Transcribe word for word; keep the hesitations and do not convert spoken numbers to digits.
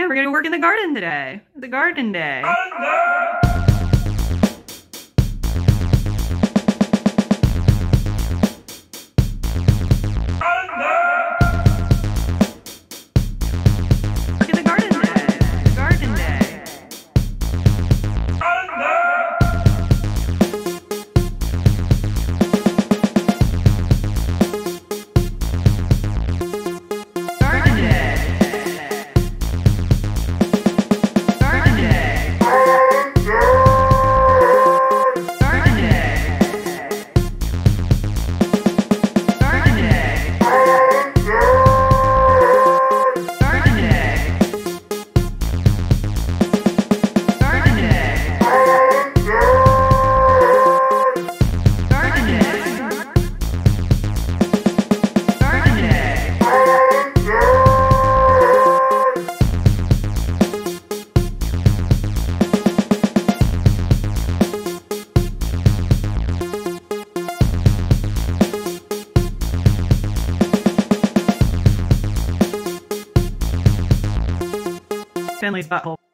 we're gonna work in the garden today. The garden day. Work in the garden day. Garden day. Garden day. Garden day. Garden day. Garden day. Garden day. Garden day. Garden day. Garden day. Finley's butthole.